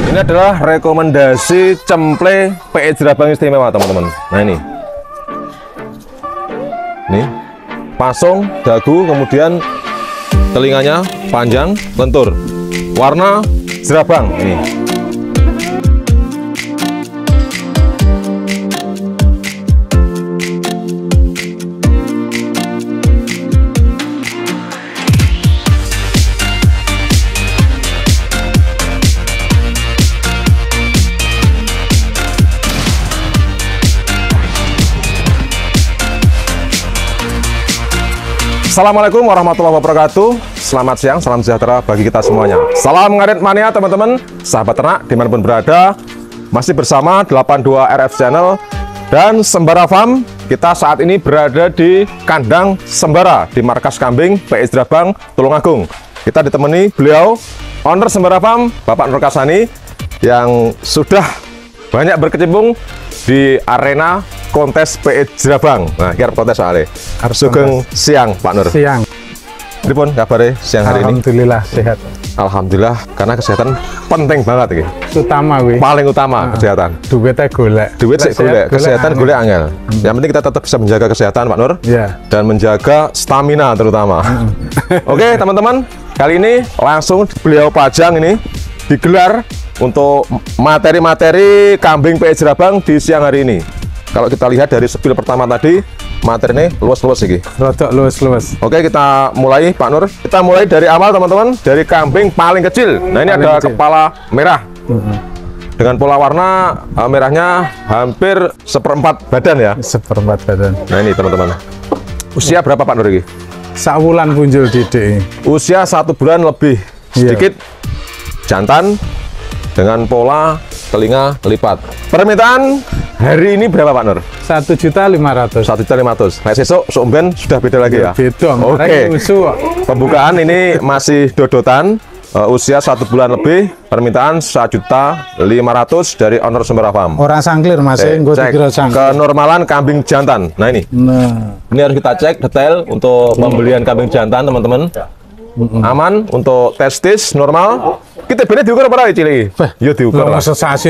Ini adalah rekomendasi cemple PE Jerabang istimewa, teman-teman. Nah ini pasung, dagu, kemudian telinganya panjang, lentur, warna Jerabang ini. Assalamualaikum warahmatullahi wabarakatuh. Selamat siang, salam sejahtera bagi kita semuanya. Salam ngarit mania teman-teman, sahabat ternak dimanapun berada. Masih bersama 82 RF Channel dan Sembara Farm. Kita saat ini berada di kandang Sembara di markas kambing PE Jerabang, Tulungagung. Kita ditemani beliau, owner Sembara Farm, Bapak Nur Kasani, yang sudah banyak berkecimpung di arena kontes PE Jerabang. Nah, kira kontes soalnya. Sugeng siang, Pak Nur. Siang. Pripun kabare siang hari ini? Alhamdulillah sehat. Alhamdulillah, karena kesehatan penting banget iki. Utama wih. Paling utama kesehatan. Duitnya golek. Duit sih golek, kesehatan golek angel. Yang penting kita tetap bisa menjaga kesehatan, Pak Nur. Iya. Dan menjaga stamina terutama. Oke, teman-teman. Kali ini langsung beliau pajang ini digelar untuk materi-materi kambing PE Jerabang di siang hari ini. Kalau kita lihat dari spill pertama tadi, materinya luas-luas iki. Rodok luas-luas. Oke, kita mulai, Pak Nur. Kita mulai dari awal, teman-teman. Dari kambing paling kecil. Nah, ini ada kepala merah. Dengan pola warna merahnya hampir seperempat badan ya. Seperempat badan. Nah, ini teman-teman. Usia berapa, Pak Nur ini? Sakwulan punjul didik. Usia 1 bulan lebih sedikit. Jantan dengan pola telinga lipat. Permintaan hari ini berapa, Pak Nur? 1.500.000. 1.500.000. Nah, besok somben sudah beda lagi ya? Beda. Oke. Pembukaan ini masih dodotan. Usia 1 bulan lebih. Permintaan 1.500.000 dari owner Sembara Farm. Orang sangklir masih cek kenormalan kambing jantan. Nah ini. Ini harus kita cek detail untuk pembelian kambing jantan, teman-teman. Aman untuk testis normal. Kita bener diukur apa cilik? Yo diukur lah.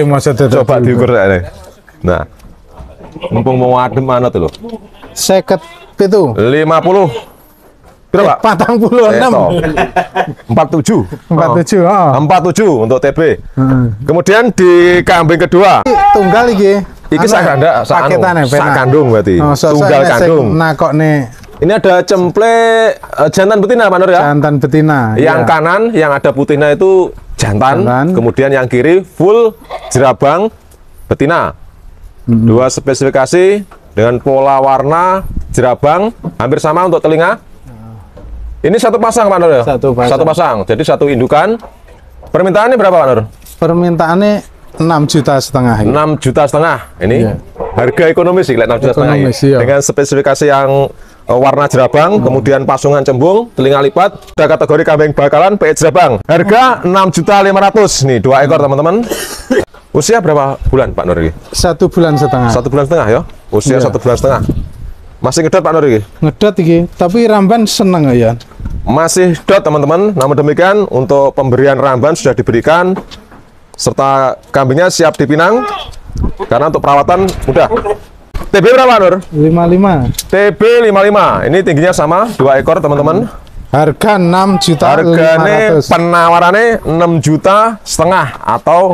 Coba diukur ini. Nah, mumpung mau adem mana tuh lo? 50 itu. 50. Berapa? 46. 47. 47. Oh. 47 untuk TB. Kemudian di kambing kedua. Tunggal iki. Iki sak kandung berarti. Tunggal kandung. Nah kok nih. Ini ada cemple jantan betina, Pak Nur ya? Jantan betina. Yang kanan yang ada putihnya itu jantan. Kemudian yang kiri full Jerabang betina. Dua spesifikasi dengan pola warna Jerabang hampir sama untuk telinga. Ini satu pasang, Pak Nur ya? Satu pasang. Jadi satu indukan. Permintaannya berapa, Pak Nur? Permintaannya 6,5 juta. 6,5 juta. Ini harga ekonomis sih, 6,5 juta. Dengan spesifikasi yang warna Jerabang, kemudian pasungan cembung, telinga lipat, ada kategori kambing bakalan PE Jerabang. Harga 6.500.000 nih, 2 ekor teman-teman. Usia berapa bulan, Pak Nur? 1 bulan setengah. 1 bulan setengah ya? Usia 1 bulan setengah. Masih ngedot, Pak Nur? Ngedot iki, tapi ramban seneng ya. Masih dot, teman-teman. Namun demikian untuk pemberian ramban sudah diberikan, serta kambingnya siap dipinang karena untuk perawatan mudah. TB berapa, Nur? 55. TB 55. Ini tingginya sama, 2 ekor, teman-teman. Harga 6 juta. Harganya penawarannya 6,5 juta atau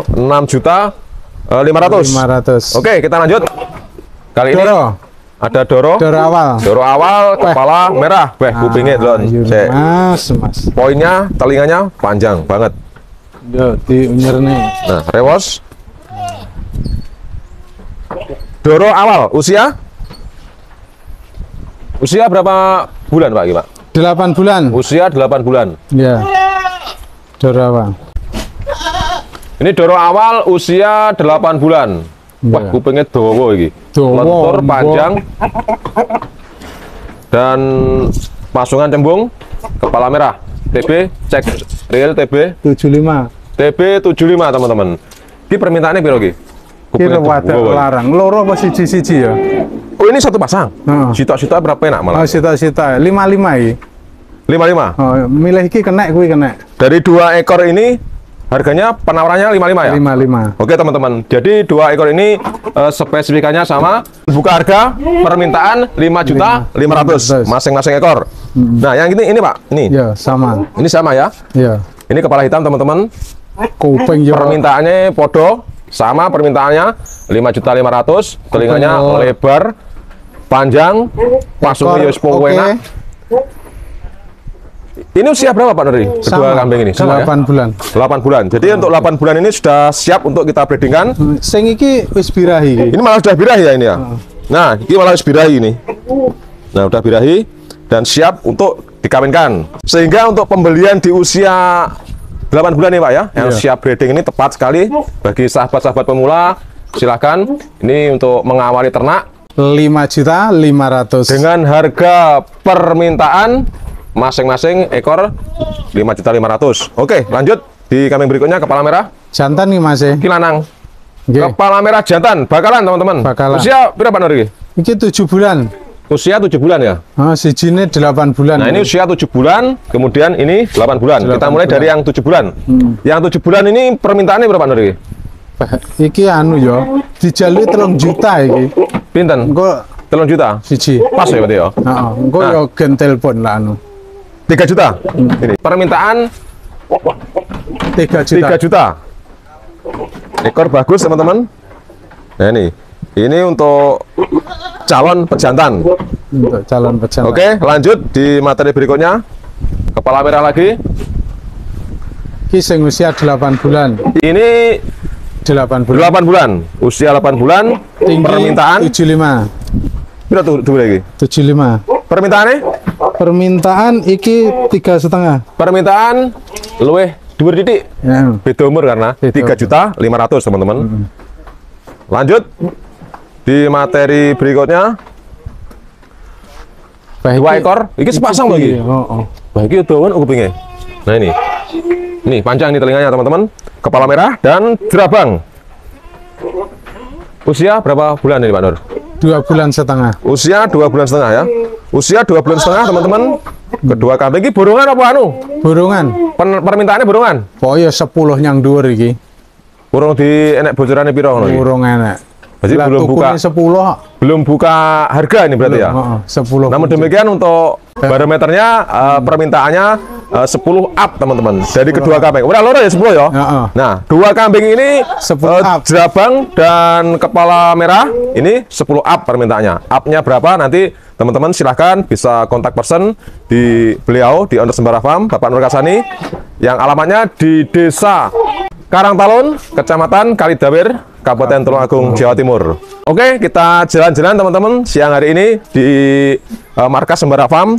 6.500.000. Oke, kita lanjut. Kali ini ada Doro awal. Doro awal, kepala merah. Kupingnya dulu. Mas. Poinnya, telinganya panjang banget. Yo, diunyer nih. Nah, rewos. Doro awal, usia berapa bulan, Pak? 8 bulan. Usia 8 bulan. Ya. Doro awal. Ini Doro awal usia 8 bulan. Wah, kupingnya dawa iki. Lentur panjang. Dan pasungan cembung, kepala merah. TB cek real TB 75. TB 75, teman-teman. Ini permintaannya piro iki? Kira wadah larang. Loro apa siji-siji ya? Oh, ini satu pasang. Sita-sita berapa enak malah? Oh, sita-sita 55 iki. 55. Oh, milih iki kena kuwi kena. Dari 2 ekor ini Harganya penawarannya 55 ya? 55. Oke teman-teman, jadi 2 ekor ini spesifikasinya sama. Buka harga permintaan 5.500.000 masing-masing ekor. Nah, yang ini Pak, ini. Ya, sama. Ini sama ya? Ya. Ini kepala hitam teman-teman. Kuping ya. Permintaannya podo, sama permintaannya 5.500.000. Telinganya lebar, panjang, pasungnya Oke. enak. Ini usia berapa Pak Nuri? Kedua kambing ini? Sama 8 bulan. 8 bulan. Jadi untuk 8 bulan ini sudah siap untuk kita breedingkan. Sing iki wis birahi. Ini malah sudah birahi ya ini ya. Nah, ini malah sudah birahi ini. Nah, udah birahi dan siap untuk dikawinkan. Sehingga untuk pembelian di usia 8 bulan nih Pak ya, yang siap breeding ini tepat sekali bagi sahabat-sahabat pemula. Silahkan, ini untuk mengawali ternak 5.500.000 dengan harga permintaan masing-masing ekor 5.500.000. Oke, lanjut di kambing berikutnya, kepala merah jantan nih Mas. iki lanang. Nggih. Kepala merah jantan, bakalan teman-teman. Bakalan. Usia berapa Nuri? Iki 7 bulan. Usia 7 bulan ya. Sijine 8 bulan. Nah, ini usia 7 bulan, kemudian ini 8 bulan. 8 Kita mulai bulan. dari yang 7 bulan. Yang 7 bulan ini permintaannya berapa Nuri? Iki anu yo, dijalui 3 juta iki. Pinten? Engko 3 juta. siji. Pas ya berarti ya. Heeh, engko Nah. yo gen telepon lah anu. 3 juta. Ini permintaan 3 juta. 3 juta. Ekor bagus teman-teman. Nah ini untuk calon pejantan. Untuk calon pejantan. Oke, lanjut di materi berikutnya. Kepala merah lagi. Iki sing usia 8 bulan. Ini 8 bulan. 8 bulan. Usia 8 bulan. Tinggi Permintaan 75. berapa tuh lagi? 75. Permintaannya? Permintaan iki 3,5. Permintaan luweh dhuwur titik. Ya. Beda umur karena Beda 3.500.000 teman-teman. Lanjut di materi berikutnya. Bah, 2 ekor. Iki sepasang lagi. Heeh. Wah, ini dawan kupingnya. Nah ini. Nih, panjang nih telinganya teman-teman. Kepala merah dan jerabang. Usia berapa bulan ini Pak Nur? 2 bulan setengah. Usia 2 bulan setengah ya. Usia 2 bulan setengah teman-teman. Kedua kambing ini borongan apa anu? Borongan. Permintaannya borongan. Oh ya 10 nyang dhuwur iki. Burung di enek bocorannya piro ngono iki? Burung enak. Berarti Lah, belum buka. tukune 10. Belum buka harga ini berarti ya. Heeh, 10. Namun demikian untuk barometernya permintaannya 10 up teman-teman dari kedua kambing. Udah loro ya 10 ya. Heeh. Nah, 2 kambing ini 10 up. jerabang dan kepala merah ini 10 up permintaannya. Upnya berapa nanti teman-teman silahkan bisa kontak person di beliau di Owner Sembara Farm, Bapak Nur Kasani, yang alamatnya di Desa Karangtalun, Kecamatan Kalidawir, Kabupaten Tulungagung, Jawa Timur. Oke, kita jalan-jalan teman-teman siang hari ini di markas Sembara Farm.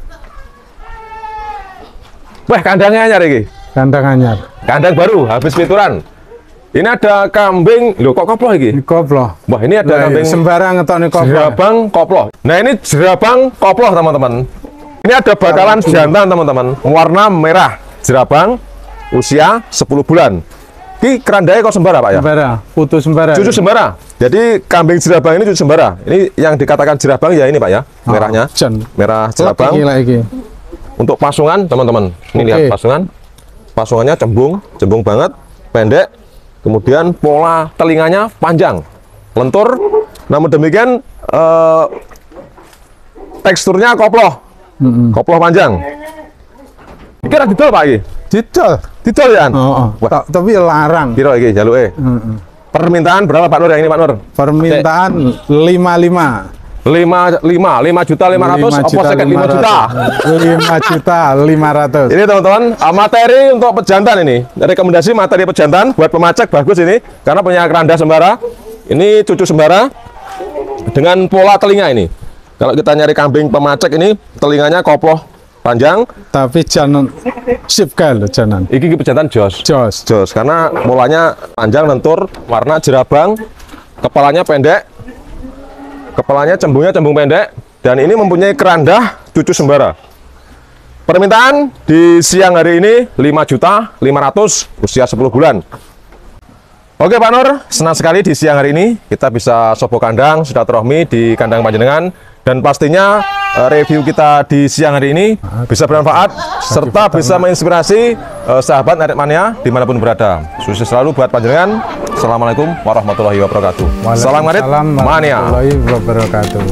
Wah, kandangnya anyar iki. Kandang anyar. Kandang baru, habis pituran. Ini ada kambing, loh kok koplo iki? Koplo. Wah, ini ada kambing sembarang ngetokne koplo. jerabang koplo. Nah, ini jerabang koplo teman-teman. Ini ada bakalan jantan teman-teman, warna merah, jerabang, usia 10 bulan. Ini kerandanya kok sembara Pak ya? Sembara, putu sembara. Cucu sembara. Jadi kambing jerabang ini cucu sembara. Ini yang dikatakan jerabang ya ini Pak ya, merahnya. Jan. Merah jerabang. Iki. Untuk pasungan teman-teman. Ini Oke. lihat pasungan. Pasungannya cembung banget, pendek. Kemudian pola telinganya panjang, lentur. Namun demikian teksturnya koplo. Koplo panjang. Iki ra didol Pak iki. Didol. Didol ya? Heeh. Wah. Tapi larang. Piro iki jaluke? Permintaan berapa Pak Nur yang ini Pak Nur? Permintaan 55. 5 juta 500 apa seket 5 juta. 5.500.000. Ini teman-teman materi untuk pejantan ini. Rekomendasi materi pejantan buat pemacak bagus ini karena punya keranda sembara. Ini cucu sembara dengan pola telinga ini. Kalau kita nyari kambing pemacak ini telinganya koplo panjang. Tapi jangan sip loh jangan. Iki pejantan jos. Jos. Karena polanya panjang lentur, warna jerabang, kepalanya pendek. Kepalanya cembung pendek dan ini mempunyai keranda cucu sembara. Permintaan di siang hari ini 5.500.000 usia 10 bulan. Oke Pak Nur, senang sekali di siang hari ini kita bisa sopo kandang silaturahmi di kandang panjenengan Dan pastinya review kita di siang hari ini bisa bermanfaat serta bisa menginspirasi sahabat Ngarit Mania dimanapun berada. Sukses selalu buat panjenengan. Assalamualaikum warahmatullahi wabarakatuh. Salam Ngarit Mania. Warahmatullahi wabarakatuh.